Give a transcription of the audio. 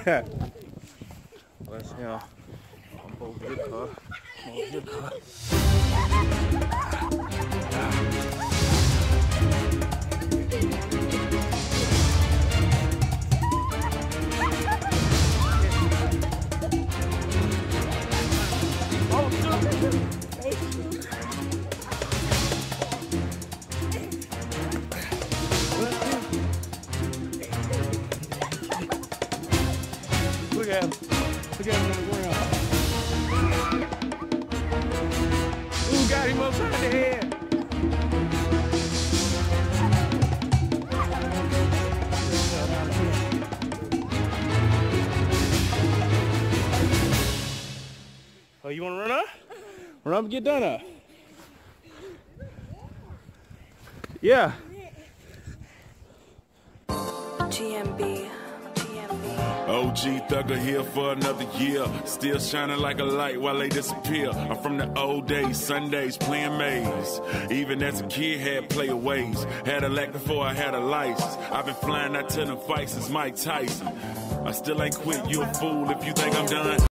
Let's, I'm over your car. I'm over your car. Look at him. Look at him on the ground. Ooh, got him upside the head. Oh, you want to run up? Run up and get done up. Yeah. GMB. OG Thugger here for another year. Still shining like a light while they disappear. I'm from the old days, Sundays playing maze. Even as a kid had playaways. Had a lack before I had a license. I've been flying out to the fights since Mike Tyson. I still ain't quit, you a fool if you think I'm done.